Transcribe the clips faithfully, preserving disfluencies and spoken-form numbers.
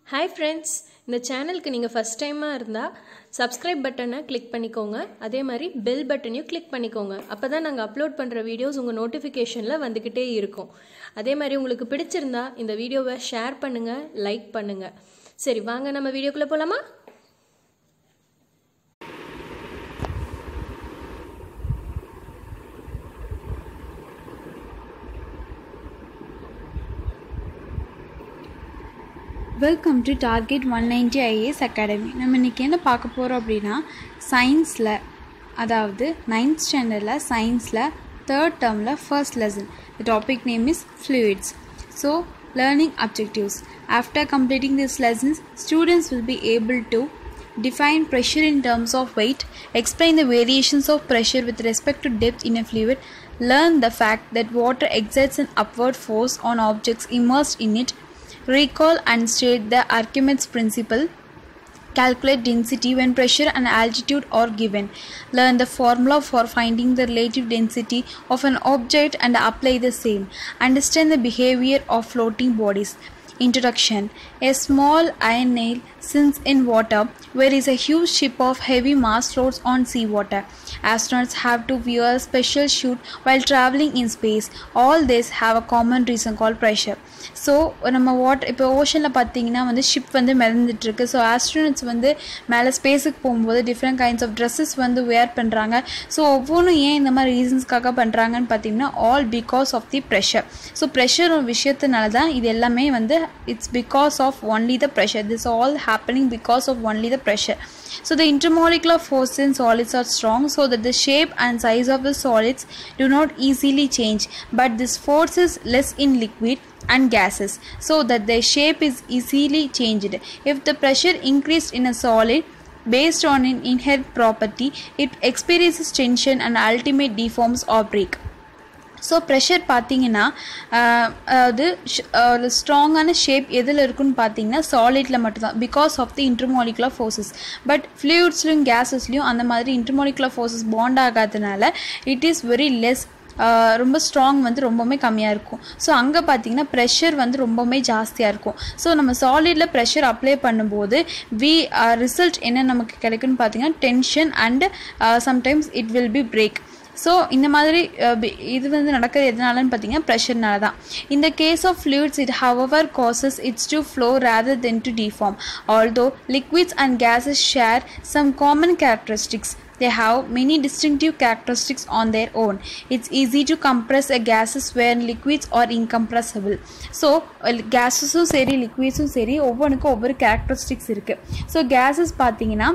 Hi friends, இந்த சேனலுக்கு நீங்கள் ஃபஸ்ட் டைமாக இருந்தால் சப்ஸ்கிரைப் பட்டனை கிளிக் பண்ணிக்கோங்க. அதே மாதிரி பெல் பட்டனையும் கிளிக் பண்ணிக்கோங்க. அப்போ தான் நாங்கள் அப்லோட் பண்ணுற வீடியோஸ் உங்கள் நோட்டிஃபிகேஷனில் வந்துக்கிட்டே இருக்கும். அதே மாதிரி உங்களுக்கு பிடிச்சிருந்தா இந்த வீடியோவை ஷேர் பண்ணுங்கள், லைக் பண்ணுங்கள். சரி வாங்க நம்ம வீடியோக்குள்ளே போகலாமா? Welcome to target one ninety IAS academy. நம்ம இன்றைக்கி என்ன பார்க்க போகிறோம் அப்படின்னா, சயின்ஸில் அதாவது நைன்த் ஸ்டாண்டர்டில் சயின்ஸில் தேர்ட் டேர்மில் first lesson. The topic name is fluids. So learning objectives. After completing these lessons, students will be able to define pressure in terms of weight, explain the variations of pressure with respect to depth in a fluid, learn the fact that water exerts an upward force on objects immersed in it, recall and state the Archimedes principle, calculate density when pressure and altitude are given, learn the formula for finding the relative density of an object and apply the same, understand the behavior of floating bodies. Introduction. A small iron nail sinks in water, whereas a huge ship of heavy mass floats on seawater. Astronauts have to wear a special suit while traveling in space. All these have a common reason called pressure. So நம்ம water இப்போ ஓஷனில் பார்த்தீங்கன்னா வந்து ship வந்து மிதந்துட்டுருக்கு. So astronauts வந்து மேலே ஸ்பேஸுக்கு போகும்போது different kinds of dresses வந்து வேர் பண்ணுறாங்க. ஸோ ஒவ்வொன்றும் ஏன் இந்த மாதிரி ரீசன்ஸ்க்காக பண்ணுறாங்கன்னு பார்த்தீங்கன்னா, all because of the pressure. So pressure ஒரு விஷயத்தினால தான் இது எல்லாமே வந்து it's because of only the pressure. This all happening because of only the pressure. So the intermolecular forces in solids are strong, so that the shape and size of the solids do not easily change, but this force is less in liquid and gases, so that their shape is easily changed. If the pressure increased in a solid based on an inherent property, it experiences tension and ultimately deforms or break. So pressure பார்த்தீங்கன்னா அது ஸ்ட்ராங்கான shape எதில் இருக்குன்னு பார்த்தீங்கன்னா சாலிடில் மட்டும்தான், because of the intermolecular forces. But ஃப்ளூயிட்ஸ்லையும் கேஸஸ்லையும் அந்த மாதிரி இன்டர்மாலிகுலர் ஃபோர்ஸஸ் பாண்ட் ஆகாதனால இட் இஸ் வெரி லெஸ், ரொம்ப ஸ்ட்ராங் வந்து ரொம்பவுமே கம்மியாக இருக்கும். ஸோ அங்கே பார்த்தீங்கன்னா ப்ரெஷர் வந்து ரொம்பவுமே ஜாஸ்தியாக இருக்கும். ஸோ நம்ம சாலிடில் ப்ரெஷர் அப்ளை பண்ணும்போது வி ரிசல்ட் என்ன நமக்கு கிடைக்குன்னு பார்த்தீங்கன்னா tension and sometimes it will be break. So இந்த மாதிரி இது வந்து நடக்கிறது எதனாலன்னு பார்த்தீங்கன்னா ப்ரெஷர்னால தான். இந்த case of fluids it however causes it's to flow rather then to deform. Although liquids and gases share some common characteristics, they have many distinctive characteristics on their own. It's easy to compress a gases where liquids are incompressible. So gases um seri liquids um seri ovvonukku ovvoru characteristics irukku. So gases pathina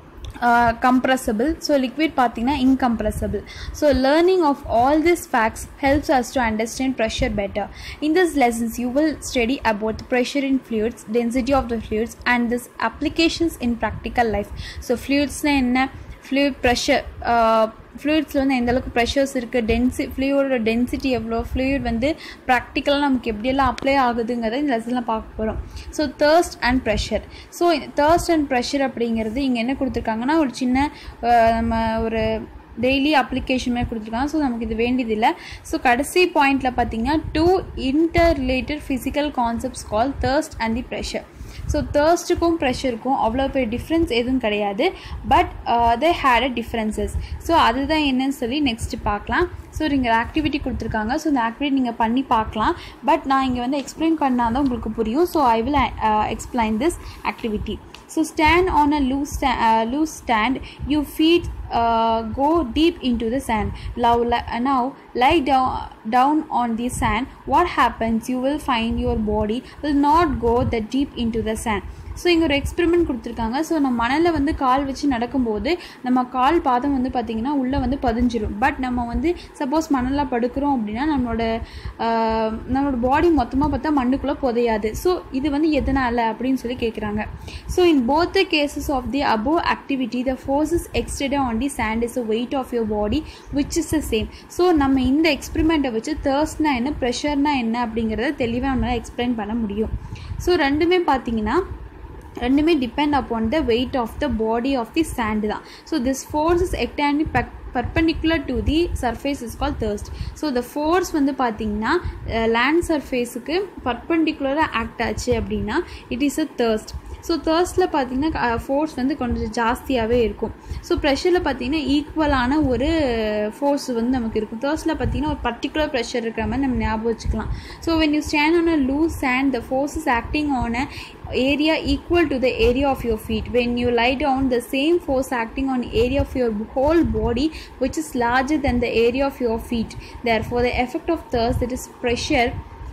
Uh, compressible, so liquid pathina incompressible. So learning of all these facts helps us to understand pressure better. In these lessons you will study about the pressure in fluids, density of the fluids, and this applications in practical life. So fluids na enna, fluid pressure, uh, ஃப்ளூயிட்ஸில் வந்து எந்தளவுக்கு pressures இருக்குது, டென்சி ஃப்ளூயிடோட density எவ்வளோ, fluid வந்து ப்ராக்டிக்கலாக நமக்கு எப்படியெல்லாம் apply ஆகுதுங்கிறத இந்த லெசனில் பார்க்க போகிறோம். So thrust and pressure. So thrust and pressure அப்படிங்கிறது இங்கே என்ன கொடுத்துருக்காங்கன்னா ஒரு சின்ன நம்ம ஒரு டெய்லி அப்ளிகேஷன் மாதிரி கொடுத்துருக்காங்க. ஸோ நமக்கு இது வேண்டியதில்லை. ஸோ கடைசி பாயிண்டில் பார்த்தீங்கன்னா two interrelated physical concepts call thrust and the pressure. So தேர்ஸ்ட்டுக்கும் ப்ரெஷருக்கும் அவ்வளோ பெரிய டிஃப்ரென்ஸ் எதுவும் கிடையாது, but they had a differences. So அதுதான் என்னன்னு சொல்லி நெக்ஸ்ட்டு பார்க்கலாம். ஸோ இங்கே ஆக்டிவிட்டி கொடுத்துருக்காங்க. ஸோ இந்த ஆக்டிவிட்டி நீங்கள் பண்ணி பார்க்கலாம், பட் நான் இங்கே வந்து எக்ஸ்பிளைன் பண்ணால் தான் உங்களுக்கு புரியும். So I will explain this activity. So stand on a loose, sta uh, loose stand. Your feet uh, go deep into the sand. Now, now lie down, down on the sand. What happens? You will find your body will not go that deep into the sand. So இங்கே ஒரு experiment கொடுத்துருக்காங்க. So நம்ம மணலில் வந்து கால் வச்சு நடக்கும்போது நம்ம கால் பாதம் வந்து பார்த்திங்கன்னா உள்ளே வந்து பதிஞ்சிரும். பட் நம்ம வந்து சப்போஸ் மணலில் படுக்கிறோம் அப்படின்னா நம்மளோட நம்மளோட பாடி மொத்தமாக பார்த்தா மண்ணுக்குள்ளே புதையாது. ஸோ இது வந்து எதனால் அப்படின்னு சொல்லி கேட்குறாங்க. So in both the cases of the above activity the forces exerted on the sand is the weight of your body which is the same. So நம்ம இந்த எக்ஸ்பெரிமெண்ட்டை வச்சு தேர்ஸ்ட்னா என்ன, ப்ரெஷர்னா என்ன அப்படிங்கிறத தெளிவாக நம்மளால் எக்ஸ்பிளைன் பண்ண முடியும். ஸோ ரெண்டுமே பார்த்தீங்கன்னா ரெண்டுமே depend upon the weight of the body of the sand தான். So this force is acting perpendicular to the surface is called thirst. So the force வந்து பார்த்தீங்கன்னா land surface க்கு perpendicular act ஆச்சு அப்படின்னா it is a thirst. So தேர்ஸ்ட்டில் பார்த்தீங்கன்னா force வந்து கொஞ்சம் ஜாஸ்தியாகவே இருக்கும். ஸோ ப்ரெஷரில் பார்த்தீங்கன்னா ஈக்குவலான ஒரு ஃபோர்ஸ் வந்து நமக்கு இருக்கும். தேர்ஸ்ட்டில் பார்த்தீங்கன்னா ஒரு பர்டிகுலர் ப்ரெஷர் இருக்கிற மாதிரி நம்ம ஞாபகம் வச்சுக்கலாம். So when you stand on a loose sand, the force is acting on a area equal to the area of your feet. When you lie down, the same force acting on area of your whole body which is larger than the area of your feet. Therefore, the effect of thrust, that is pressure,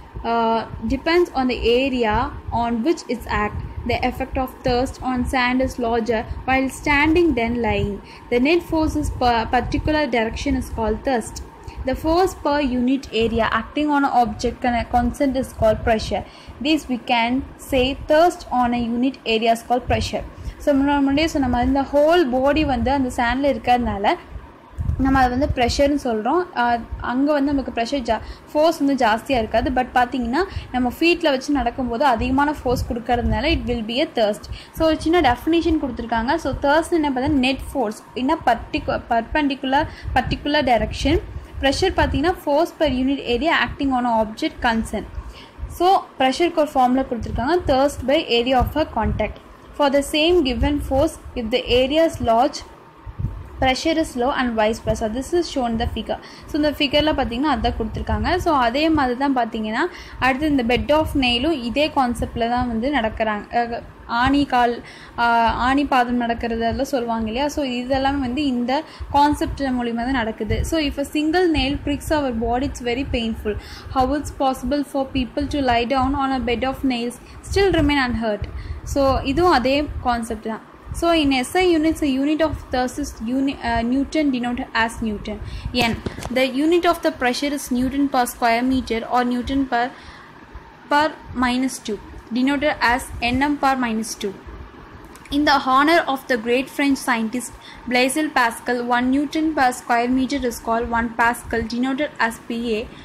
uh, depends on the area on which it's act. The effect of thrust on sand is larger while standing than lying. The net force is per particular direction is called thrust. The force per unit area acting on an object constant is called pressure. This we can say thrust on a unit area is called pressure. So முன்னாடியே சொன்ன மாதிரி இந்த whole body வந்து அந்த sandல இருக்கிறதுனால நம்ம அதை வந்து ப்ரெஷர்னு சொல்கிறோம். அங்கே வந்து நமக்கு ப்ரெஷர் ஜா ஃபோர்ஸ் வந்து ஜாஸ்தியாக இருக்காது. பட் பார்த்திங்கன்னா நம்ம ஃபீட்டில் வச்சு நடக்கும்போது அதிகமான ஃபோர்ஸ் கொடுக்கறதுனால it will be a thrust. So ஒரு சின்ன டெஃபினேஷன் கொடுத்துருக்காங்க. ஸோ தர்ஸ்ட் என்ன பார்த்தா net force in a particular perpendicular particular direction. Pressure பார்த்திங்கன்னா force per unit area acting on object concern. So ப்ரெஷருக்கு ஒரு ஃபார்முலா கொடுத்துருக்காங்க, thrust by area of a contact. For the same given force if the area is large, pressure is low and vice versa. This is shown the figure. So இந்த ஃபிகரில் பார்த்தீங்கன்னா அதான் கொடுத்துருக்காங்க. So அதே மாதிரி தான் பார்த்தீங்கன்னா அடுத்து இந்த பெட் ஆஃப் நெயிலும் இதே கான்செப்டில் தான் வந்து நடக்கிறாங்க. ஆணி கால் ஆணி பாதம் நடக்கிறது அதெல்லாம் சொல்லுவாங்க இல்லையா. ஸோ இதெல்லாம் வந்து இந்த கான்செப்ட் மூலிமா தான் நடக்குது. So if a single nail pricks our body, it's very painful. How it's possible for people to lie down on a bed of nails still remain unhurt? So இதுவும் அதே கான்செப்ட் தான். So in S I units, the unit of thrust is uni, uh, Newton, denoted as Newton. N, the unit of the pressure is Newton per square meter or Newton per per minus two, denoted as Nm per minus two. In the honor of the great French scientist Blaise Pascal, one Newton per square meter is called one Pascal, denoted as Pa.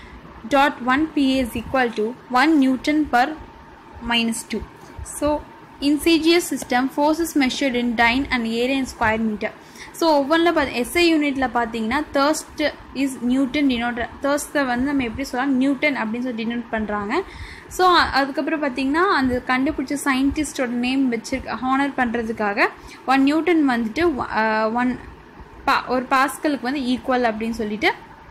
Dot one Pa is equal to one Newton per minus two. So in C G S system, force is measured in dyne and area in square meter. So ஒவ்வொன்றில் பார்த்து SI யூனிட்டில் பார்த்தீங்கன்னா thrust is newton denote. தர்ஸ்ட்டை வந்து நம்ம எப்படி சொல்லலாம், Newton அப்படின்னு சொல்லி டினோட் பண்ணுறாங்க. ஸோ அதுக்கப்புறம் பார்த்திங்கன்னா அந்த கண்டுபிடிச்ச சயின்டிஸ்டோட நேம் வச்சிருக்க ஹானர் பண்ணுறதுக்காக ஒன் நியூட்டன் வந்துட்டு ஒன் பா ஒரு பாஸ்கலுக்கு வந்து ஈக்குவல் அப்படின்னு சொல்லிட்டு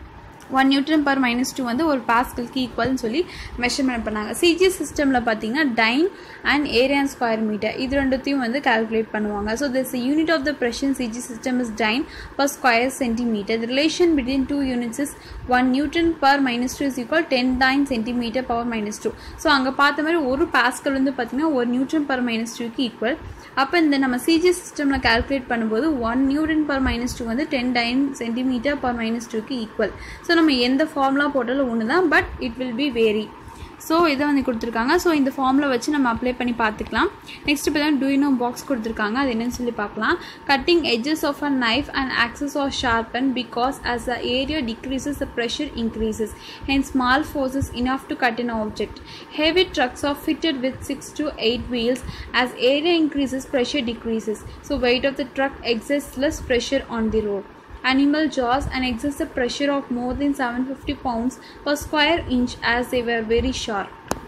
one newton per minus two வந்து ஒரு பாஸ்கலுக்கு ஈக்குவல்னு சொல்லி மெஷர்மெண்ட் பண்ணாங்க. சிஜி சிஸ்டமில் பார்த்தீங்கன்னா dyne and area and square metre இது ரெண்டுத்தையும் வந்து கால்குலேட் பண்ணுவாங்க. So this unit of the pressure CG system is dyne per square centimetre. The relation between two units is one newton per minus two is equal ten dyne centimetre power minus two. So அங்கே பார்த்த மாதிரி ஒரு pascal வந்து பார்த்திங்கன்னா ஒரு newton per minus டூக்கு equal. அப்போ இந்த நம்ம சிஜி சிஸ்டமில் கால்குலேட் பண்ணும்போது one newton per minus two வந்து ten dyne centimetre per minus டூக்கு ஈக்குவல். ஸோ நம்ம எந்த ஃபார்முலா போட்டாலும் ஒன்று தான், but it will be vary. So இதை வந்து கொடுத்துருக்காங்க. ஸோ இந்த ஃபார்முலா வச்சு நம்ம அப்ளை பண்ணி பார்த்துக்கலாம். நெக்ஸ்ட் இப்போ தான் டூ யூ நோ பாக்ஸ் கொடுத்துருக்காங்க, அது என்னன்னு சொல்லி பார்க்கலாம். Cutting edges of a knife and axes are sharpen because as the area decreases the pressure increases, hence small forces enough to cut an object. Heavy trucks are fitted with six to eight wheels. As area increases, pressure decreases, so weight of the truck exerts less pressure on the road. Animal jaws and exerts a pressure of more than seven hundred fifty pounds per square inch as they were very sharp.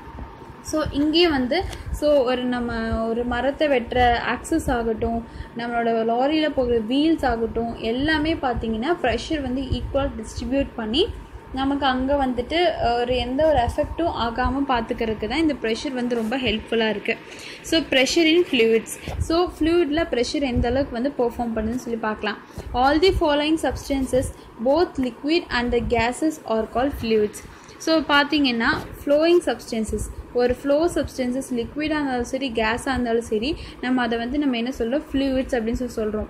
So இங்கே வந்து so ஒரு நம்ம ஒரு மரத்தை வெட்டுற access ஆகட்டும், நம்மளோட லாரியில் போகிற வீல்ஸ் ஆகட்டும், எல்லாமே பார்த்திங்கன்னா ப்ரெஷர் வந்து ஈக்குவலாக டிஸ்ட்ரிபியூட் பண்ணி நமக்கு அங்கே வந்துட்டு ஒரு எந்த ஒரு எஃபெக்டும் ஆகாமல் பார்த்துக்கிறதுக்கு தான் இந்த ப்ரெஷர் வந்து ரொம்ப ஹெல்ப்ஃபுல்லாக இருக்குது. So pressure in fluids. So ஃப்ளூயிடில் ப்ரெஷர் எந்த அளவுக்கு வந்து பெர்ஃபார்ம் பண்ணுதுன்னு சொல்லி பார்க்கலாம். All the following substances both liquid and the gases are call fluids. So பார்த்தீங்கன்னா ஃப்ளோயிங் சப்ஸ்டன்சஸ், ஒரு ஃப்ளோ சப்ஸ்டன்சஸ் லிக்விடாக இருந்தாலும் சரி கேஸாக இருந்தாலும் சரி நம்ம அதை வந்து நம்ம என்ன சொல்கிறோம், ஃப்ளூயிட்ஸ் அப்படின்னு சொல்லி சொல்கிறோம்.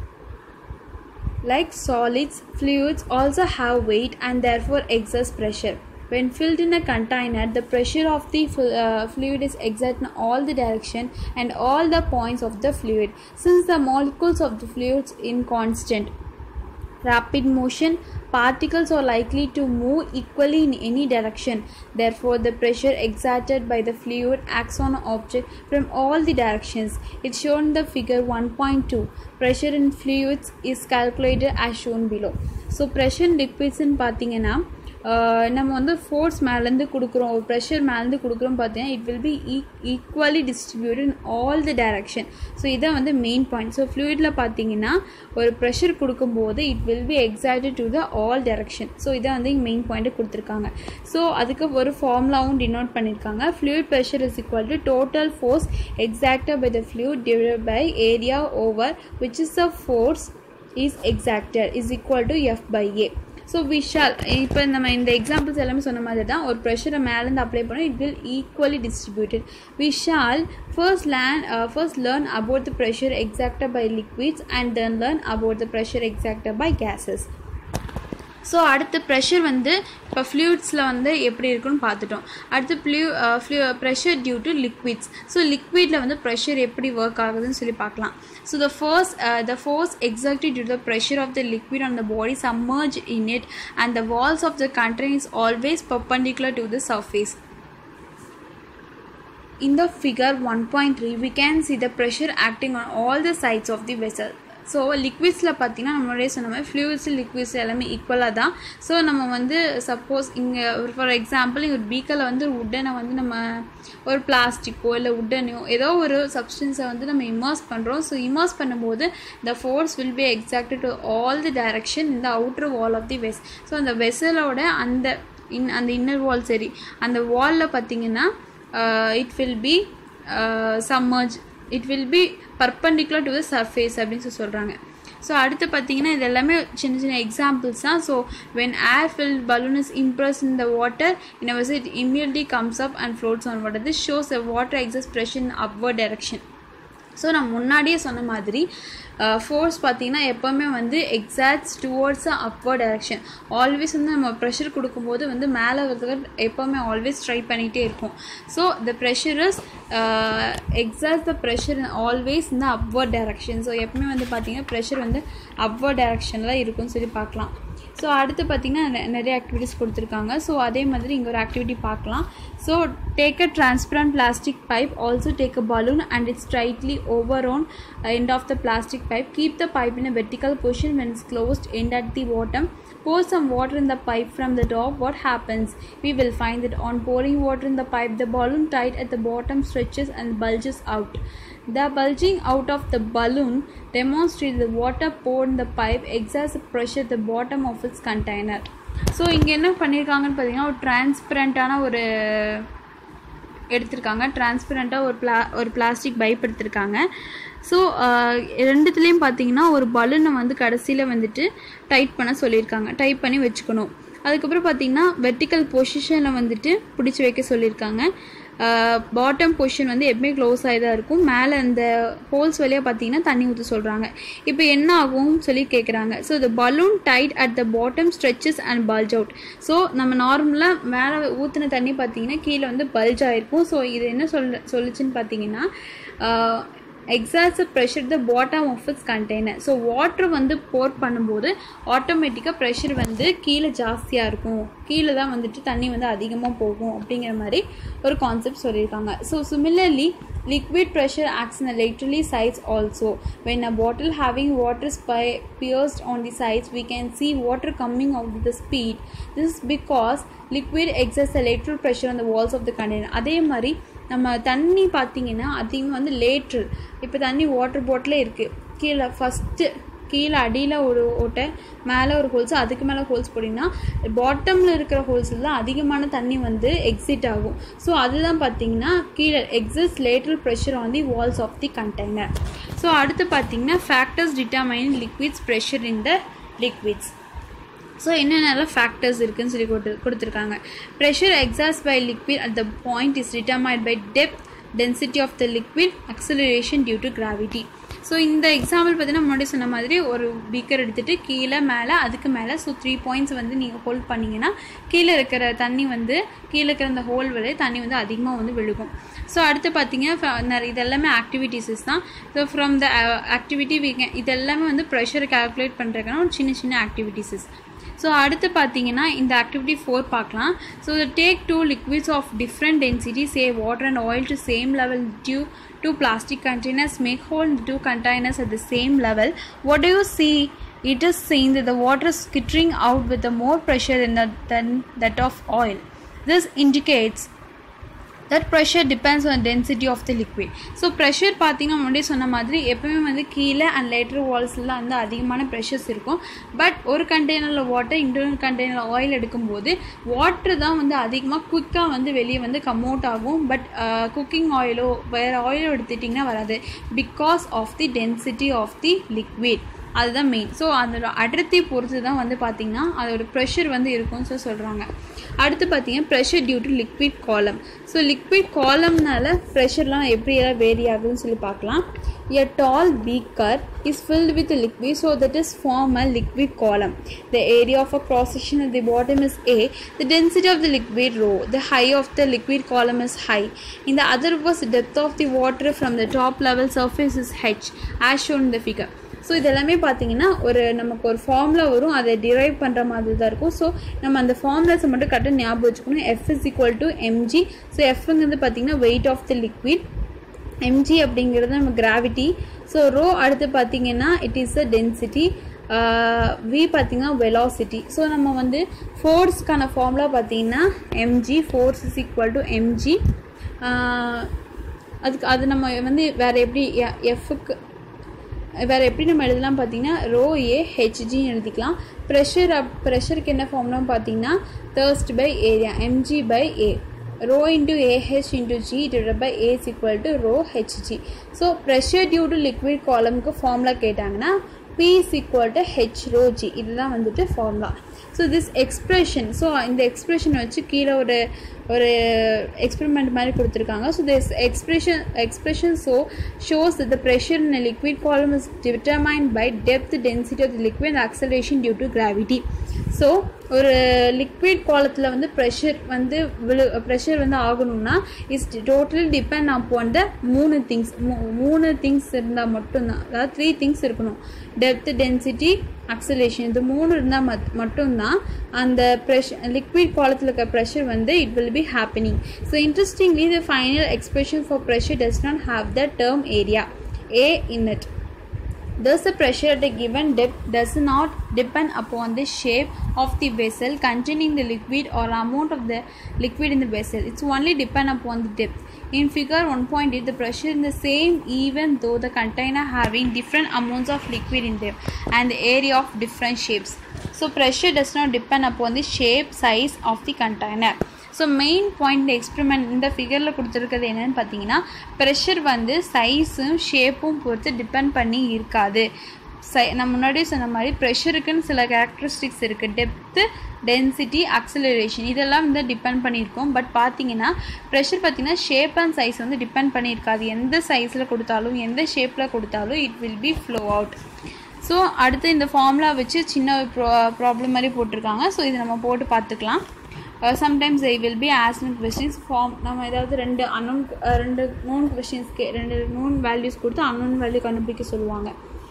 Like solids, fluids also have weight and therefore exert pressure. When filled in a container, the pressure of the uh, fluid is exerted in all the direction and all the points of the fluid. Since the molecules of the fluids in constant, rapid motion, particles are likely to move equally in any direction. Therefore, the pressure exerted by the fluid acts on an object from all the directions. It's shown in the figure one point two. Pressure in fluids is calculated as shown below. So, pressure in liquids in பார்த்தீங்கன்னா நம்ம வந்து force மேலேருந்து கொடுக்குறோம், ஒரு pressure மேலேருந்து கொடுக்குறோம் பார்த்தீங்கன்னா it will be equally distributed in all the direction. So இதான் வந்து மெயின் பாயிண்ட். ஸோ ஃப்ளூயிடில் பார்த்தீங்கன்னா ஒரு ப்ரெஷர் கொடுக்கும்போது it will be excited to the all direction. So இதான் வந்து மெயின் பாயிண்ட்டு கொடுத்துருக்காங்க. ஸோ அதுக்கு ஒரு ஃபார்முலாவும் டினோட் பண்ணியிருக்காங்க. Fluid pressure is equal to total force exerted by the fluid divided by area over which is the force is exerted is equal to F by A. So we shall இப்போ நம்ம இந்த examples எல்லாமே சொன்ன மாதிரி தான் ஒரு ப்ரெஷரை மேலேருந்து அப்ளை பண்ணோம் it will equally distributed. We shall first learn first learn about the pressure exerted by liquids and then learn about the pressure exerted by gases. So அடுத்து ப்ரெஷர் வந்து இப்போ ஃப்ளூயிட்ஸில் வந்து எப்படி இருக்குன்னு பார்த்துட்டோம். அடுத்து ஃப்ளூ ஃப்ளூ pressure due to liquids. So லிக்விடில் வந்து ப்ரெஷர் எப்படி ஒர்க் ஆகுதுன்னு சொல்லி பார்க்கலாம். So the first the force exactly due to the pressure of the liquid on the body submerge in it and the walls of the container is always perpendicular to the surface. In the figure one point three we can see the pressure acting on all the sides of the vessel. So லிக்விட்ஸில் பார்த்தீங்கன்னா நம்மளுடைய சொன்ன மாதிரி fluids liquids எல்லாமே ஈக்குவலாக தான். So நம்ம வந்து சப்போஸ் இங்கே ஒரு ஃபார் எக்ஸாம்பிள் இங்கே ஒரு பீக்கரில் வந்து ஒரு உட்டனை வந்து நம்ம ஒரு பிளாஸ்டிக்கோ இல்லை உட்டனையோ ஏதோ ஒரு சப்ஸ்டன்ஸை வந்து நம்ம இமர்ஸ் பண்ணுறோம். ஸோ இமர்ஸ் பண்ணும்போது the force will be exerted to all the direction இந்த outer wall of the vessel. So அந்த வெசலோட அந்த இன் அந்த இன்னர் வால் சரி அந்த வாலில் பார்த்தீங்கன்னா it will be submerge it will be perpendicular to the surface அப்படின்னு சொல்லி சொல்கிறாங்க. ஸோ அடுத்து பார்த்தீங்கன்னா இது எல்லாமே சின்ன சின்ன எக்ஸாம்பிள்ஸ் தான். So when air filled balloon is immersed in the water in a vessel it immediately comes up and floats on water. This shows the water exerts pressure in upward direction. So நான் முன்னாடியே சொன்ன மாதிரி force பார்த்திங்கன்னா எப்போவுமே வந்து exerts towards a upward direction. Always வந்து நம்ம pressure கொடுக்கும்போது வந்து மேலே வரதுக்கு எப்போவுமே ஆல்வேஸ் ட்ரை பண்ணிகிட்டே இருக்கும். So the pressure is exert the pressure always இந்த அப்வர்ட் டைரக்ஷன். ஸோ எப்பவுமே வந்து பார்த்திங்கன்னா ப்ரெஷர் வந்து அப்வர்ட் டைரக்ஷனில் இருக்குன்னு சொல்லி பார்க்கலாம். ஸோ அடுத்து பார்த்திங்கன்னா நிறைய ஆக்டிவிட்டீஸ் கொடுத்துருக்காங்க. ஸோ அதே மாதிரி இங்கே ஒரு ஆக்டிவிட்டி பார்க்கலாம். So take a transparent plastic pipe, also take a balloon and its tightly over on end of the plastic pipe. Keep the pipe in a vertical position when it's closed end at the bottom. Pour some water in the pipe from the top. What happens? We will find that on pouring water in the pipe, the balloon tied at the bottom stretches and bulges out. The bulging out of the balloon demonstrates the water poured in the pipe exerts pressure at the bottom of its container. So இங்கே என்ன பண்ணியிருக்காங்கன்னு பார்த்தீங்கன்னா ஒரு டிரான்ஸ்பரண்ட்டான ஒரு எடுத்திருக்காங்க. டிரான்ஸ்பரண்ட்டாக ஒரு பிளா ஒரு பிளாஸ்டிக் பைப் எடுத்திருக்காங்க. ஸோ ரெண்டுத்துலேயும் பார்த்தீங்கன்னா ஒரு பலூனை வந்து கடைசியில் வந்துட்டு டைட் பண்ண சொல்லியிருக்காங்க. டைட் பண்ணி வச்சுக்கணும். அதுக்கப்புறம் பார்த்தீங்கன்னா வெர்டிக்கல் பொசிஷனில் வந்துட்டு பிடிச்சி வைக்க சொல்லியிருக்காங்க. பாட்டம் பொசிஷன் வந்து எப்பவுமே க்ளோஸ் ஆகி தான் இருக்கும். மேலே அந்த ஹோல்ஸ் வழியாக பார்த்தீங்கன்னா தண்ணி ஊற்ற சொல்கிறாங்க. இப்போ என்ன ஆகும்னு சொல்லி கேட்குறாங்க. So the balloon tied at the bottom stretches and bulge out. So நம்ம நார்மலாக மேலே ஊற்றின தண்ணி பார்த்தீங்கன்னா கீழே வந்து பல்ஜ் ஆகிருக்கும். ஸோ இது என்ன சொல் சொல்லுச்சுன்னு பார்த்தீங்கன்னா exerts a pressure at the bottom of its container. So water வந்து போர் பண்ணும்போது ஆட்டோமேட்டிக்காக ப்ரெஷர் வந்து கீழே ஜாஸ்தியாக இருக்கும், கீழே தான் வந்துட்டு தண்ணி வந்து அதிகமாக போகும் அப்படிங்கிற மாதிரி ஒரு கான்செப்ட் சொல்லியிருக்காங்க. So similarly liquid pressure acts in the laterally sides also. When a bottle having water spy- pierced on the sides, we can see water coming out with the speed. This is because liquid exerts a lateral pressure on the walls of the container. அதே மாதிரி நம்ம தண்ணி பார்த்திங்கன்னா அதிகமாக வந்து lateral. இப்போ தண்ணி water பாட்டிலே இருக்குது, கீழே ஃபஸ்ட்டு கீழே அடியில் ஒரு ஓட்டை, மேலே ஒரு ஹோல்ஸ், அதுக்கு மேலே ஹோல்ஸ் போட்டிங்கன்னா பாட்டமில் இருக்கிற ஹோல்ஸில் தான் அதிகமான தண்ணி வந்து எக்ஸிட் ஆகும். ஸோ அதுதான் பார்த்திங்கன்னா கீழே exist lateral pressure on the walls of the container. So அடுத்து பார்த்திங்கன்னா factors determining liquids pressure in the liquids. So என்னென்னலாம் ஃபேக்டர்ஸ் இருக்குதுன்னு சொல்லி கொடுத்து கொடுத்துருக்காங்க. Pressure exerted by liquid at the point is determined by depth, density of the liquid, acceleration due to gravity. So இந்த example பார்த்தீங்கன்னா முன்னாடி சொன்ன மாதிரி ஒரு பீக்கர் எடுத்துகிட்டு கீழே மேலே அதுக்கு மேலே ஸோ த்ரீ பாயிண்ட்ஸ் வந்து நீங்கள் ஹோல்ட் பண்ணிங்கன்னா கீழே இருக்கிற தண்ணி வந்து கீழே இருக்கிற அந்த ஹோல் வரை தண்ணி வந்து அதிகமாக வந்து விழுகும். ஸோ அடுத்து பார்த்தீங்கன்னா நிறைய இதெல்லாமே ஆக்டிவிட்டீஸஸ் தான். ஸோ ஃப்ரம் த ஆக்டிவிட்டி வீங்க இதெல்லாமே வந்து ப்ரெஷரை கால்குலேட் பண்ணுறதுக்கான ஒரு சின்ன சின்ன ஆக்டிவிட்டீஸஸ். ஸோ அடுத்து பார்த்தீங்கன்னா இந்த ஆக்டிவிட்டி ஃபோர் பார்க்கலாம். So take two liquids of different density say water and oil to same level due to plastic containers make hole இந்த two containers at the same level. What do you see? It is seen that the water is skittering out with a more pressure than, the, than that of oil. This indicates that pressure depends on the density of the liquid. So pressure பார்த்தீங்கன்னா முன்னாடி சொன்ன மாதிரி எப்பவுமே வந்து கீழே and later வால்ஸில் வந்து அதிகமான pressures இருக்கும். பட் ஒரு கண்டெய்னரில் வாட்டர் இன்னொரு கண்டெய்னரில் ஆயில் எடுக்கும்போது வாட்டர் தான் வந்து அதிகமாக குயிக்காக வந்து வெளியே வந்து கம் அவுட் ஆகும். பட் குக்கிங் ஆயிலோ வேறு ஆயிலோ எடுத்துட்டிங்கன்னா வராது. Because of the density of the liquid, அதுதான் மெயின். ஸோ அதோட அடர்த்தி பொறுத்து தான் வந்து பார்த்திங்கன்னா அதோட ப்ரெஷர் வந்து இருக்கும்னு சொல்லி சொல்கிறாங்க. அடுத்து பார்த்திங்கன்னா pressure due to liquid column. So liquid காலம்னால ப்ரெஷர்லாம் எப்படி எல்லாம் வேரி ஆகுதுன்னு சொல்லி பார்க்கலாம். A tall beaker is filled with a liquid so that is form a liquid column. The area of a cross section at the bottom is A. The density of the liquid rho. The height of the liquid column is high. In the other was the depth of the water from the top level surface is H as shown in the figure. So இதெல்லாமே பார்த்தீங்கன்னா ஒரு நமக்கு ஒரு formula வரும், அதை drive பண்ணுற மாதிரி தான் இருக்கும். ஸோ நம்ம அந்த ஃபார்முலாஸை மட்டும் கரெக்டாக ஞாபகம் வச்சுக்கணும். F is equal to MG. So எஃப்ங்கிறது பார்த்தீங்கன்னா weight of the liquid, MG அப்படிங்கிறது நம்ம கிராவிட்டி. ஸோ ரோ அடுத்து பார்த்தீங்கன்னா it is a density, V பார்த்தீங்கன்னா வெலாசிட்டி. ஸோ நம்ம வந்து ஃபோர்ஸ்க்கான ஃபார்முலா பார்த்தீங்கன்னா MG, force is equal to MG. அதுக்கு அது நம்ம வந்து வேறு எப்படி எஃப்க்கு வேறு எப்படி நம்ம எழுதலாம் பார்த்தீங்கன்னா ரோ ஏ ஹெச்ஜின்னு எழுதிக்கலாம். ப்ரெஷர் அப் ப்ரெஷருக்கு என்ன ஃபார்ம்லாம் பார்த்தீங்கன்னா thrust by area, MG by A. Rho into AH into G divide by A is equal to rho HG. So pressure due to liquid காலமுக்கு ஃபார்முலா கேட்டாங்கன்னா P is equal to H rho G. இதுதான் வந்துட்டு formula. So this expression, so இந்த expression வச்சு கீழே ஒரு ஒரு experiment மாதிரி கொடுத்துருக்காங்க. So this expression expression so shows that the pressure in a liquid column is determined by depth, density of the liquid and acceleration due to gravity. So ஒரு liquid காலத்தில் வந்து ப்ரெஷர் வந்து விழு ப்ரெஷர் வந்து ஆகணும்னா is totally depend upon the மூணு things மூணு things இருந்தால் மட்டும்தான், அதாவது த்ரீ திங்ஸ் இருக்கணும். டெப்த், டென்சிட்டி, அக்சலேஷன், இது மூணு இருந்தால் மட் மட்டும்தான் அந்த ப்ரெஷர் லிக்விட் காலத்தில் இருக்க ப்ரெஷர் வந்து it will be happening. So interestingly the final expression for pressure does not have the term area A in it. Thus, the pressure at a given depth does not depend upon the shape of the vessel containing the liquid or amount of the liquid in the vessel. It's only depend upon the depth. In figure one point eight, the pressure is the same even though the container having different amounts of liquid in them and the area of different shapes. So, pressure does not depend upon the shape, size of the container. So main point இந்த experiment இந்த ஃபிகரில் கொடுத்துருக்கிறது என்னென்னு பார்த்தீங்கன்னா pressure வந்து சைஸும் ஷேப்பும் பொறுத்து depend பண்ணி இருக்காது. சை நான் முன்னாடியே சொன்ன மாதிரி ப்ரெஷருக்குன்னு சில கேரக்டரிஸ்டிக்ஸ் இருக்குது. டெப்த்து, டென்சிட்டி, அக்சலரேஷன் இதெல்லாம் வந்து டிபெண்ட் பண்ணியிருக்கோம். பட் பார்த்தீங்கன்னா ப்ரெஷர் பார்த்தீங்கன்னா ஷேப் அண்ட் சைஸ் வந்து டிபெண்ட் பண்ணியிருக்காது. எந்த சைஸில் கொடுத்தாலும் எந்த ஷேப்பில் கொடுத்தாலும் it will be flow out. So அடுத்து இந்த ஃபார்முலா வச்சு சின்ன ப்ரா ப்ராப்ளம் மாதிரி போட்டிருக்காங்க. ஸோ இது நம்ம போட்டு பார்த்துக்கலாம். Sometimes they will be asking questions from நம்ம ஏதாவது ரெண்டு அன்னோன் ரெண்டு நோன் கொஸ்டின்ஸ்க்கு ரெண்டு நோன் வேல்யூஸ் கொடுத்து அன்னோன் வேல்யூ கண்டுபிடிக்க சொல்லுவாங்க.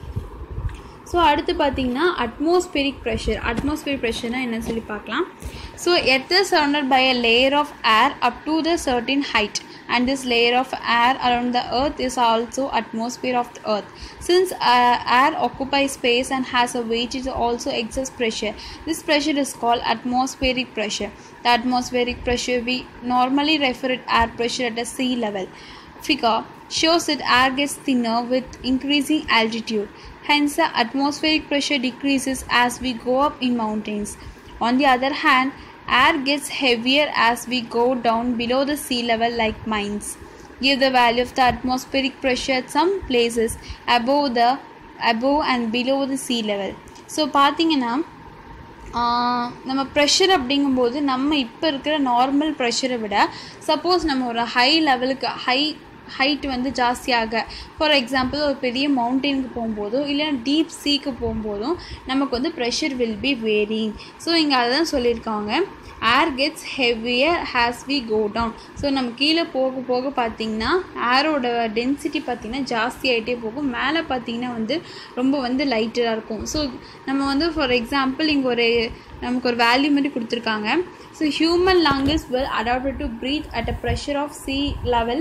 ஸோ அடுத்து பார்த்தீங்கன்னா அட்மாஸ்பியரிக் ப்ரெஷர். அட்மாஸ்பியரிக் ப்ரெஷர்னால் என்ன சொல்லி பார்க்கலாம். So earth is surrounded by a layer of air up to the certain height and this layer of air around the earth is also atmosphere of the earth. Since uh, air occupies space and has a weight, it also exerts pressure. This pressure is called atmospheric pressure. The atmospheric pressure we normally refer to air pressure at a sea level. Figure shows that air gets thinner with increasing altitude. Hence, the atmospheric pressure decreases as we go up in mountains. On the other hand, air gets heavier as we go down below the sea level like mines. Give the value of the atmospheric pressure at some places above the above and below the sea level. So பார்த்தீங்கன்னா நம்ம pressure அப்படிங்கும்போது நம்ம இப்போ இருக்கிற normal ப்ரெஷரை விட suppose நம்ம ஒரு ஹை லெவலுக்கு ஹை ஹைட் வந்து ஜாஸ்தியாக, ஃபார் எக்ஸாம்பிள் ஒரு பெரிய மவுண்டெயினுக்கு போகும்போதோ இல்லைன்னா டீப் சீக்கு போகும்போதும் நமக்கு வந்து pressure will be varying. So இங்கே அதை தான் சொல்லியிருக்காங்க, air gets heavier as we go down. So நம்ம கீழே போக போக பார்த்திங்கன்னா ஏரோட டென்சிட்டி பார்த்திங்கன்னா ஜாஸ்தி ஆகிட்டே போகும். மேலே பார்த்திங்கன்னா வந்து ரொம்ப வந்து லைட்டராக இருக்கும். ஸோ நம்ம வந்து ஃபார் எக்ஸாம்பிள் இங்கே ஒரு நமக்கு ஒரு வேல்யூ மாதிரி கொடுத்துருக்காங்க. So human lung is well adapted to breathe at a pressure of sea level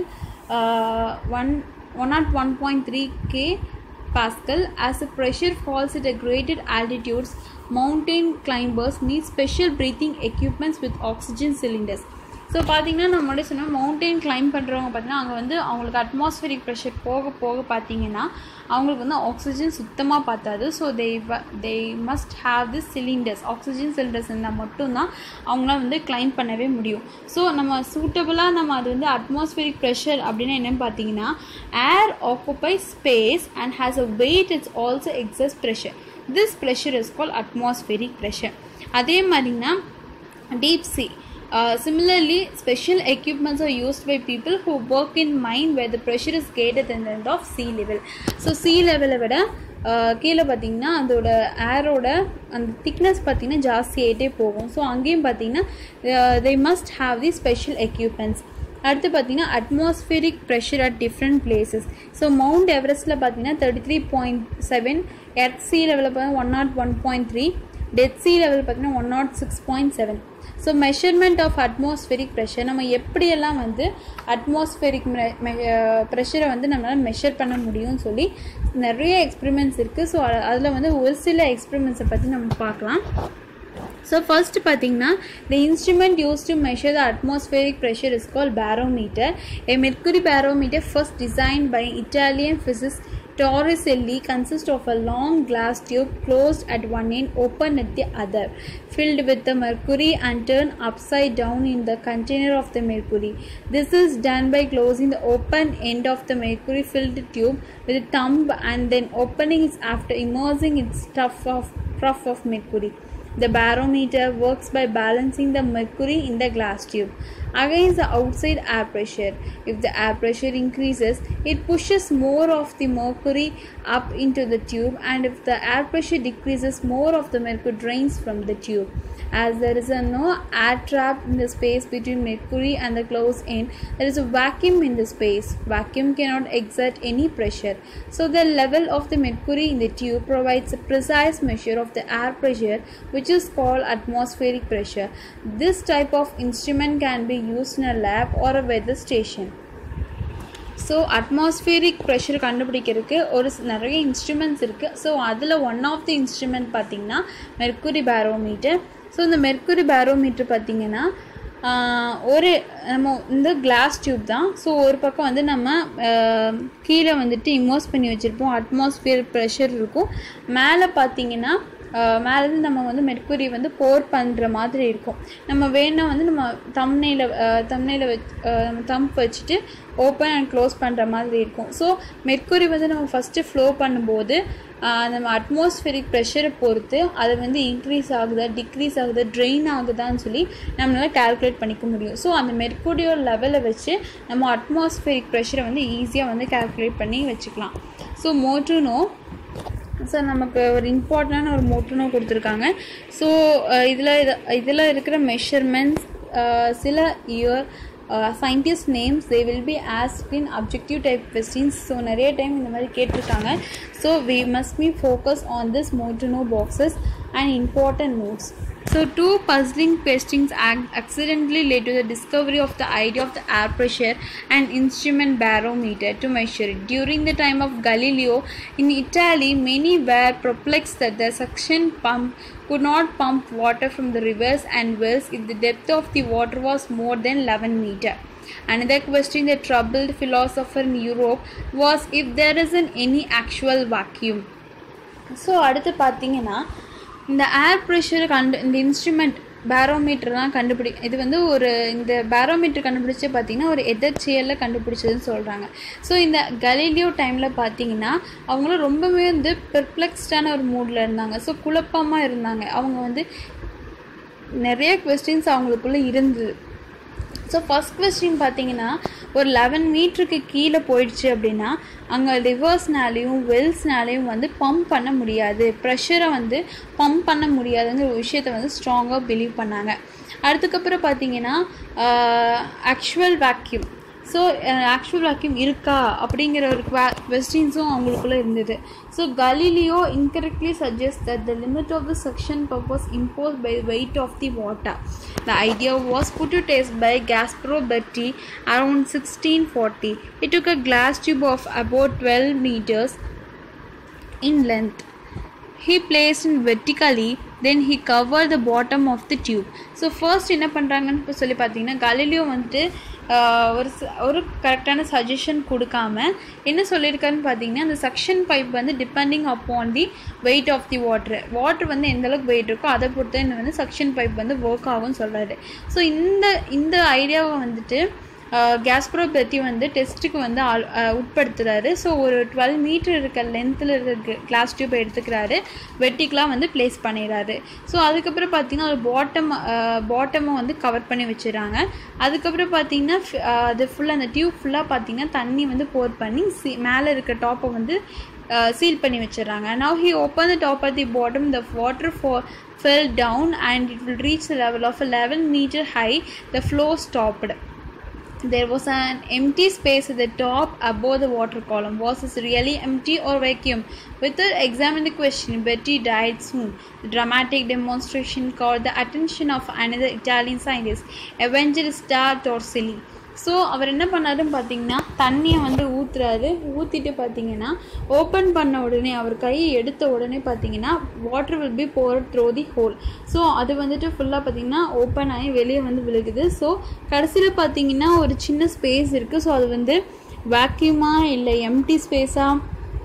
uh, one one at one point three K Pascal. As the pressure falls at a greater altitudes, mountain climbers need special breathing equipments with oxygen cylinders. So பார்த்திங்கன்னா நம்ம முன்னாடி சொன்னால் mountain claim பண்ணுறவங்க பார்த்திங்கன்னா அங்கே வந்து அவங்களுக்கு atmospheric pressure போக போக பார்த்திங்கன்னா அவங்களுக்கு வந்து ஆக்சிஜன் சுத்தமாக பார்த்தாது. So they they must have this cylinders, oxygen cylinders இருந்தால் மட்டும்தான் அவங்களாம் வந்து கிளைம் பண்ணவே முடியும். ஸோ நம்ம சூட்டபுளாக நம்ம அது வந்து அட்மாஸ்ஃபியரிக் ப்ரெஷர் அப்படின்னா என்னென்னு பார்த்தீங்கன்னா, air occupies space and has a weight, its also எக்ஸஸ் pressure. This pressure is called atmospheric pressure. அதே மாதிரிங்கன்னா deep sea. Uh, similarly, special equipments are used by people who work in mine where the pressure is greater than the end of sea level. So sea level விட கீழே பார்த்திங்கன்னா அதோட ஏரோட அந்த thickness பார்த்திங்கன்னா ஜாஸ்தி ஆகிட்டே போகும். ஸோ அங்கேயும் பார்த்திங்கன்னா they must have the special equipments. அடுத்து பார்த்திங்கன்னா atmospheric pressure at different places. So mount எவரெஸ்ட்டில் பார்த்திங்கன்னா thirty three point seven earth sea லெவலில் பார்த்தீங்கன்னா one nought one point three Dead Sea level பார்த்திங்கன்னா one nought six point seven. So measurement of atmospheric pressure, நம்ம எப்படியெல்லாம் வந்து atmospheric ப்ரெஷரை வந்து நம்மளால் மெஷர் பண்ண முடியும்னு சொல்லி நிறைய எக்ஸ்பெரிமெண்ட்ஸ் இருக்குது. ஸோ அதில் வந்து ஒரு சில எக்ஸ்பெரிமெண்ட்ஸை பற்றி நம்ம பார்க்கலாம். ஸோ ஃபர்ஸ்ட் பார்த்தீங்கன்னா the instrument used to measure the atmospheric pressure is called barometer. A mercury barometer first designed by Italian physicist Torricelli consists of a long glass tube closed at one end, open at the other, filled with the mercury and turned upside down in the container of the mercury. This is done by closing the open end of the mercury filled tube with a thumb and then opening it after immersing its stuff of trough of mercury. The barometer works by balancing the mercury in the glass tube against the outside air pressure. If the air pressure increases, it pushes more of the mercury up into the tube, and if the air pressure decreases, more of the mercury drains from the tube. As there is a no air trap in the space between mercury and the closed end, there is a vacuum in the space. Vacuum cannot exert any pressure. So the level of the mercury in the tube provides a precise measure of the air pressure, which is called atmospheric pressure. This type of instrument can be used in a lab or a weather station. So atmospheric pressure கண்டுபிடிக்கிறதுக்கு ஒரு நிறைய instruments இருக்குது. So அதில் one of the instrument பார்த்திங்கன்னா mercury barometer. So இந்த mercury barometer பார்த்திங்கன்னா ஒரு நம்ம இந்த கிளாஸ் டியூப் தான். ஸோ ஒரு பக்கம் வந்து நம்ம கீழே வந்துட்டு இமோஸ் பண்ணி வச்சுருப்போம், அட்மாஸ்ஃபியர் ப்ரெஷர் இருக்கும். மேலே பார்த்திங்கன்னா மேலேருந்து நம்ம வந்து மெர்க்குரி வந்து போர் பண்ணுற மாதிரி இருக்கும். நம்ம வேணால் வந்து நம்ம தம்னையில் தம்னையில் வச் நம்ம தம்ப் வச்சுட்டு ஓப்பன் அண்ட் க்ளோஸ் பண்ணுற மாதிரி இருக்கும். ஸோ மெர்க்குரி வந்து நம்ம ஃபஸ்ட்டு ஃப்ளோ பண்ணும்போது நம்ம அட்மாஸ்ஃபியரிக் ப்ரெஷரை பொறுத்து அது வந்து இன்க்ரீஸ் ஆகுதா டிக்ரீஸ் ஆகுதா ட்ரெயின் ஆகுதான்னு சொல்லி நம்மளால் கால்குலேட் பண்ணிக்க முடியும். ஸோ அந்த மெர்க்குரியோட லெவலை வச்சு நம்ம அட்மாஸ்ஃபியரிக் ப்ரெஷரை வந்து ஈஸியாக வந்து கால்குலேட் பண்ணி வச்சுக்கலாம். So more to know, so நமக்கு ஒரு இம்பார்ட்டண்டான ஒரு மோட்டனோ கொடுத்துருக்காங்க. ஸோ இதில் இதில் இருக்கிற மெஷர்மெண்ட்ஸ் சில year scientist names they will be asked in objective type questions. So நிறைய டைம் இந்த மாதிரி கேட்டிருக்காங்க. So we must be focused on this more to know boxes and important notes. So two puzzling questions accidentally led to the discovery of the idea of the air pressure and instrument barometer to measure it. During the time of Galileo in Italy, many were perplexed that the suction pump could not pump water from the rivers and wells if the depth of the water was more than eleven meters. Another question that troubled philosophers in Europe was if there isn't any actual vacuum. So அடுத்து பார்த்தீங்கன்னா இந்த ஏர் ப்ரெஷரை கண்டு இந்த instrument பேரோமீட்டர்லாம் கண்டுபிடி இது வந்து ஒரு இந்த பேரோமீட்டர் கண்டுபிடிச்சே பார்த்திங்கன்னா ஒரு எதர்ச்சியலில் கண்டுபிடிச்சதுன்னு சொல்கிறாங்க. ஸோ இந்த கலீலியோ டைமில் பார்த்திங்கன்னா அவங்களும் ரொம்பவே வந்து பெர்ப்ளெக்ஸ்டான ஒரு மூடில் இருந்தாங்க. ஸோ குழப்பமாக இருந்தாங்க. அவங்க வந்து நிறைய கொஸ்டின்ஸ் அவங்களுக்குள்ளே இருந்தது. ஸோ ஃபஸ்ட் கொஸ்டின் பார்த்தீங்கன்னா ஒரு லெவன் மீட்டருக்கு கீழே போயிடுச்சு அப்படின்னா அங்கே ரிவர்ஸ்னாலேயும் வெல்ஸ்னாலேயும் வந்து பம்ப் பண்ண முடியாது, ப்ரெஷரை வந்து பம்ப் பண்ண முடியாதுங்கிற ஒரு விஷயத்தை வந்து ஸ்ட்ராங்காக பிலீவ் பண்ணாங்க. அதுக்கப்புறம் பார்த்தீங்கன்னா actual vacuum. So actual vacuum இருக்கா அப்படிங்கிற ஒரு கொஸ்டின்ஸும் அவங்களுக்குள்ளே இருந்தது. So Galileo incorrectly suggests that the limit of the suction pump was imposed by the weight of the water. The idea was put to test by Gasparo Berti around sixteen forty. He took a glass tube of about twelve meters in length. He placed it vertically, then he covered the bottom of the tube. So first என்ன பண்ணுறாங்கன்னு இப்போ சொல்லி பார்த்தீங்கன்னா Galileo வந்துட்டு ஒரு ஒரு கரெக்டான suggestion கொடுக்காம என்ன சொல்லியிருக்காருன்னு பார்த்தீங்கன்னா அந்த சக்ஷன் பைப் வந்து depending upon the weight of the water water வந்து எந்தளவுக்கு வெயிட் இருக்கோ அதை பொறுத்து என்ன வந்து சக்ஷன் பைப் வந்து ஒர்க் ஆகும்னு சொல்கிறாரு. ஸோ இந்த இந்த ஐடியாவை வந்துட்டு கேஸ்ப்ரோ பெர்டி வந்து டெஸ்ட்டுக்கு வந்து ஆள் உட்படுத்துகிறாரு. ஸோ ஒரு டுவெல் மீட்டர் இருக்க லென்த்தில் இருக்க கிளாஸ் டியூப் எடுத்துக்கிறாரு, வெட்டிக்கெலாம் வந்து ப்ளேஸ் பண்ணிடுறாரு. ஸோ அதுக்கப்புறம் பார்த்திங்கன்னா ஒரு பாட்டம் பாட்டமை வந்து கவர் பண்ணி வச்சுறாங்க. அதுக்கப்புறம் பார்த்திங்கன்னா அது ஃபுல்லாக அந்த டியூப் ஃபுல்லாக பார்த்திங்கன்னா தண்ணி வந்து போர் பண்ணி சி மேலே இருக்க டாப்பை வந்து சீல் பண்ணி வச்சிடறாங்க. Now he opened the top at the bottom, the water for, fell down and it will reach the level of eleven meter high. The flow stopped. There was an empty space at the top above the water column. Was this really empty or vacuum? Without examining the question, Betty died soon. The dramatic demonstration caught the attention of another Italian scientist, Evangelista Torricelli. So அவர் என்ன பண்ணாருன்னு பார்த்தீங்கன்னா தண்ணியை வந்து ஊற்றுறாரு. ஊற்றிட்டு பார்த்தீங்கன்னா open பண்ண உடனே அவர் கையை எடுத்த உடனே பார்த்தீங்கன்னா water will be pour through the hole. So அது வந்துட்டு ஃபுல்லாக பார்த்தீங்கன்னா ஓப்பன் ஆகி வெளியே வந்து விழுகுது. ஸோ கடைசியில் பார்த்தீங்கன்னா ஒரு சின்ன ஸ்பேஸ் இருக்குது. ஸோ அது வந்து வேக்யூமா இல்லை எம்டி ஸ்பேஸாக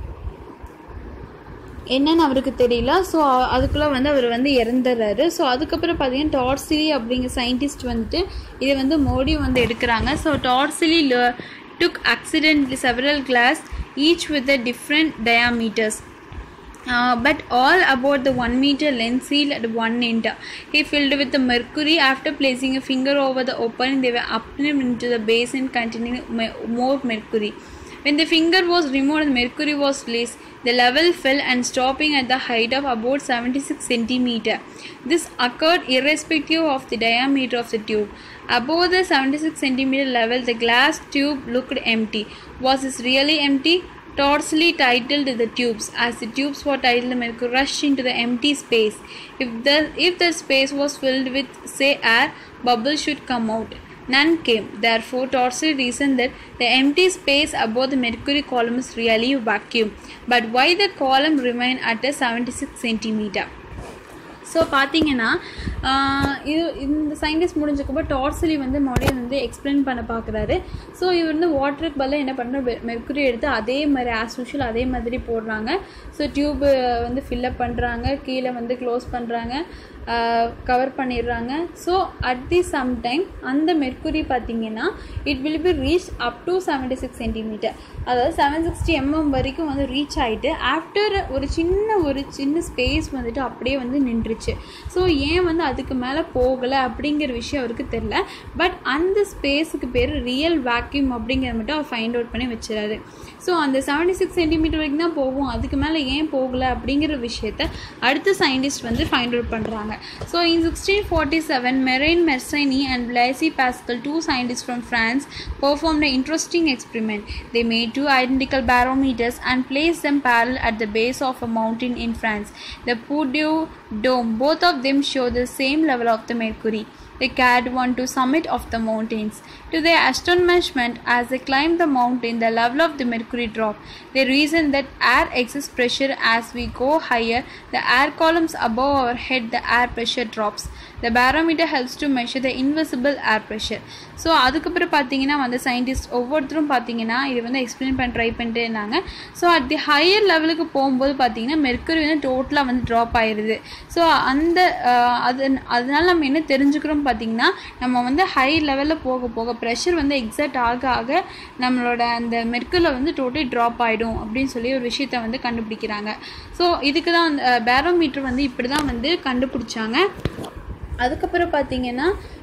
என்னன்னு அவருக்கு தெரியல. ஸோ அதுக்குள்ளே வந்து அவர் வந்து இறந்துடுறாரு. ஸோ அதுக்கப்புறம் பார்த்தீங்கன்னா டார்சிலி அப்படிங்கிற சயின்டிஸ்ட் வந்துட்டு இதை வந்து மோடி வந்து எடுக்கிறாங்க. So Torricelli took accidentally several glass each with a different diameters. Uh, but all about the one meter length sealed at one end. He filled with the mercury. After placing a finger over the opening, they were uplifted into the basin containing more mercury. When the finger was removed and mercury was released, the level fell and stopping at the height of about seventy-six centimeters. This occurred irrespective of the diameter of the tube. Above the seventy-six centimeter level, the glass tube looked empty. Was this really empty? Torricelli titled the tubes. As the tubes were titled, the mercury rushed into the empty space. If the if the space was filled with, say, air, bubbles should come out. None came. Therefore, Torricelli reasoned that the empty space above the mercury column is really a vacuum. But why the column remained at a seventy-six centimeters? So பார்த்தீங்கன்னா இது இந்த scientist முடிஞ்சக்கப்புறம் டார்சிலி வந்து மறுபடியும் வந்து explain பண்ண பார்க்குறாரு. So இவர் வந்து வாட்டருக்கு பதிலாக என்ன பண்ணுற மெர்க்குரி எடுத்து அதே மாதிரி ஆஸ் யூஷுவல் அதே மாதிரி போடுறாங்க. ஸோ டியூப்பு வந்து ஃபில்லப் பண்ணுறாங்க, கீழே வந்து க்ளோஸ் பண்ணுறாங்க, கவர் பண்ணிடுறாங்க. So at the same time அந்த மெர்க்குரி பார்த்தீங்கன்னா it will be reach up to seventy six centimetre, அதாவது செவன் சிக்ஸ்டி எம்எம் வரைக்கும் வந்து ரீச் ஆகிட்டு ஆஃப்டர் ஒரு சின்ன ஒரு சின்ன ஸ்பேஸ் வந்துட்டு அப்படியே வந்து நின்றுச்சு. ஸோ ஏன் வந்து அதுக்கு மேலே போகலை அப்படிங்கிற விஷயம் அவருக்கு தெரில. பட் அந்த ஸ்பேஸுக்கு பேர் ரியல் வேக்யூம் அப்படிங்கிறத மட்டும் அவர் ஃபைண்ட் அவுட் பண்ணி வச்சுறாரு. ஸோ அந்த செவன்டி சிக்ஸ் சென்டிமீட்டர் வரைக்கும் தான் போகும், அதுக்கு மேலே ஏன் போகலை அப்படிங்கிற விஷயத்த அடுத்த சயின்டிஸ்ட் வந்து ஃபைண்ட் அவுட் பண்ணுறாங்க. So in sixteen forty-seven, Marine Mersenne and Blaise Pascal, two scientists from France, performed an interesting experiment. They made two identical barometers and placed them parallel at the base of a mountain in France, the Puy Dome. Both of them show the same level of the mercury. They carried one to summit of the mountains. To their astonishment, as they climbed the mountain, the level of the mercury dropped. They reasoned that air exerts pressure as we go higher. The air columns above our head, the air pressure drops. The barometer helps to measure the invisible air pressure. So அதுக்கப்புறம் பார்த்தீங்கன்னா அந்த scientist ஒவ்வொருத்தரும் பார்த்தீங்கன்னா இது வந்து explain பண்ண try பண்ணிட்டே இருந்தாங்க. ஸோ அட் தி ஹையர் லெவலுக்கு போகும்போது பார்த்தீங்கன்னா மெர்க்குரி வந்து டோட்டலாக வந்து ட்ராப் ஆயிடுது. ஸோ அந்த அது அதனால நம்ம என்ன தெரிஞ்சுக்கிறோம் பார்த்தீங்கன்னா நம்ம வந்து ஹை லெவலில் போக போக ப்ரெஷர் வந்து எக்ஸாக்ட் ஆக ஆக நம்மளோட அந்த மெர்க்குரியில் வந்து டோட்டலி ட்ராப் ஆகிடும் அப்படின்னு சொல்லி ஒரு விஷயத்தை வந்து கண்டுபிடிக்கிறாங்க. ஸோ இதுக்கு தான் பேரோமீட்டர் வந்து இப்படி தான் வந்து கண்டுபிடிச்சாங்க. அதுக்கப்புறம் பார்த்தீங்கன்னா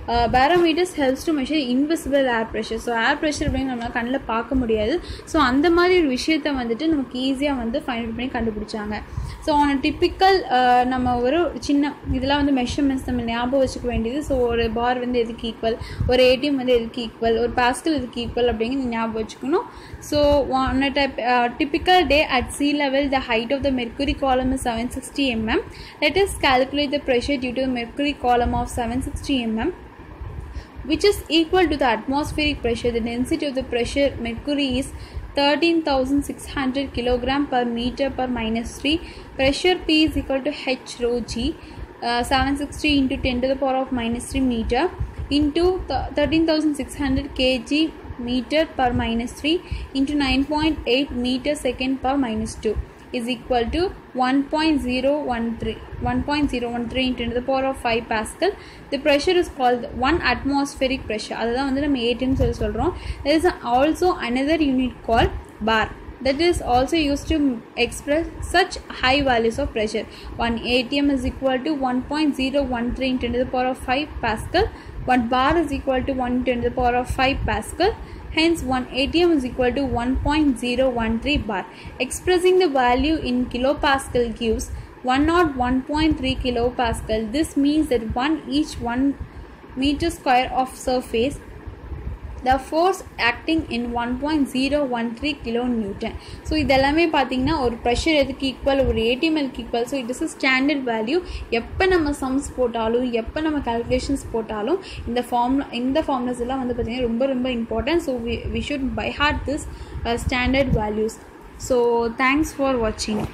barometers helps to measure invisible air pressure. So air pressure அப்படின்னு நம்மளால் கண்ணில் பார்க்க முடியாது. ஸோ அந்த மாதிரி ஒரு விஷயத்தை வந்துட்டு நமக்கு ஈஸியாக வந்து ஃபைண்ட் அவுட் பண்ணி கண்டுபிடிச்சாங்க. ஸோ ஆன் டிப்பிக்கல் நம்ம ஒரு சின்ன இதெல்லாம் வந்து மெஷர்மெண்ட்ஸ் நம்ம ஞாபகம் வச்சுக்க வேண்டியது. ஸோ ஒரு பார் வந்து எதுக்கு ஈக்குவல், ஒரு ஏடிஎம் வந்து எதுக்கு ஈக்குவல், ஒரு பாஸ்கல் எதுக்கு ஈக்குவல் அப்படிங்கிறது ஞாபகம் வச்சுக்கணும். So on a typical day at sea level the height of the mercury column is seven hundred sixty millimeters. Let us calculate the pressure due to the mercury column of seven hundred sixty millimeters, which is equal to the atmospheric pressure. The density of the pressure mercury is thirteen thousand six hundred kilogram per meter per minus three. Pressure P is equal to H rho G, uh, seven hundred sixty into ten to the power of minus three meter into thirteen thousand six hundred kilograms meter per minus three into nine point eight meter second per minus two is equal to one point zero one three into the power of five Pascal. The pressure is called one atmospheric pressure. அதுதான் வந்து நம்ம ATM சொல்லி சொல்கிறோம். There is also another unit called bar that is also used to express such high values of pressure. One atm is equal to one point zero one three into the power of five Pascal. One bar is equal to one into the power of five Pascal. Hence one atm is equal to one point zero one three bar. Expressing the value in kilopascal gives one hundred one point three kilopascal. This means that one each one meter square of surface, the force acting in one point zero one three kilonewton. So இதெல்லாமே பார்த்தீங்கன்னா ஒரு pressure எதுக்கு equal, ஒரு ஏடிஎம்எல்க்கு equal. So it is a standard value. எப்போ நம்ம sums போட்டாலும் எப்போ நம்ம கால்குலேஷன்ஸ் போட்டாலும் இந்த ஃபார்முலா இந்த ஃபார்முலாஸ் எல்லாம் வந்து பார்த்திங்கன்னா ரொம்ப ரொம்ப important. So we we should by heart this standard values. So thanks for வாட்சிங்.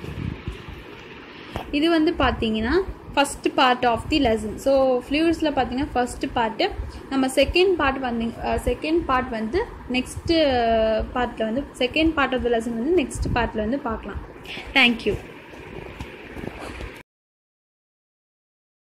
இது வந்து பார்த்தீங்கன்னா first part of the lesson. So ஃப்ளூயிட்ஸில் பார்த்தீங்கன்னா ஃபஸ்ட்டு பார்ட்டு. நம்ம செகண்ட் பார்ட் வந்து செகண்ட் பார்ட் வந்து நெக்ஸ்ட்டு பார்ட்டில் வந்து second part of the lesson வந்து நெக்ஸ்ட் பார்ட்டில் வந்து பார்க்கலாம். தேங்க்யூ.